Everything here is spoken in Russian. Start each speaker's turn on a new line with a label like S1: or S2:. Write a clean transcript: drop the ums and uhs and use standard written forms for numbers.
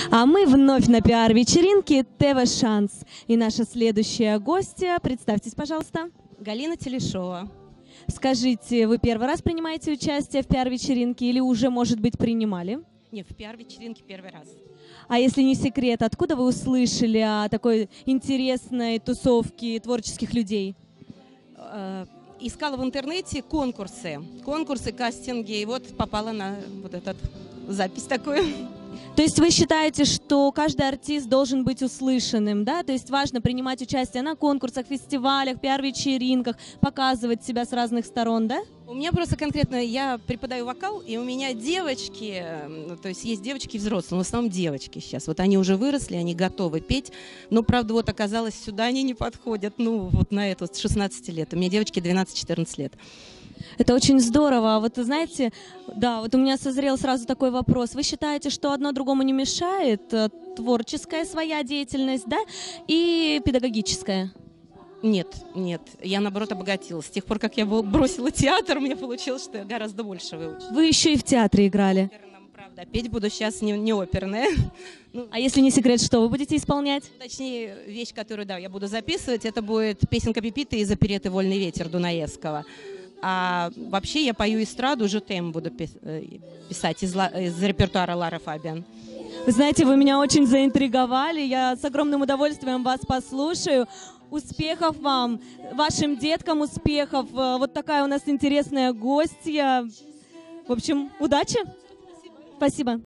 S1: А мы вновь на пиар-вечеринке ТВ Шанс. И наша следующая гостья, представьтесь, пожалуйста.
S2: Галина Телешова.
S1: Скажите, вы первый раз принимаете участие в пиар-вечеринке или уже, может быть, принимали?
S2: Нет, в пиар-вечеринке первый раз.
S1: А если не секрет, откуда вы услышали о такой интересной тусовке творческих людей?
S2: Искала в интернете конкурсы, кастинги, и вот попала на вот эту запись такую.
S1: То есть вы считаете, что каждый артист должен быть услышанным, да? То есть важно принимать участие на конкурсах, фестивалях, пиар-вечеринках, показывать себя с разных сторон, да?
S2: У меня просто конкретно, я преподаю вокал, и у меня девочки, то есть есть девочки взрослые, но в основном девочки сейчас. Вот они уже выросли, они готовы петь, но, правда, вот оказалось, сюда они не подходят, ну, вот на эту, с 16 лет. У меня девочки 12-14 лет.
S1: Это очень здорово. Вот знаете, да, вот у меня созрел сразу такой вопрос. Вы считаете, что одно другому не мешает? Творческая своя деятельность, да, и педагогическая?
S2: Нет, я, наоборот, обогатилась. С тех пор, как я бросила театр, у меня получилось, что я гораздо больше выучилась.
S1: Вы еще и в театре играли.
S2: Правда, петь буду сейчас не оперная.
S1: А если не секрет, что вы будете исполнять?
S2: Точнее, вещь, которую, да, я буду записывать, это будет песенка Пепиты из опереты «Вольный ветер» Дунаевского. А вообще я пою эстраду, жутем буду писать из репертуара Лары Фабиан.
S1: Вы знаете, вы меня очень заинтриговали. Я с огромным удовольствием вас послушаю. Успехов вам, вашим деткам успехов. Вот такая у нас интересная гостья. В общем, удачи. Спасибо.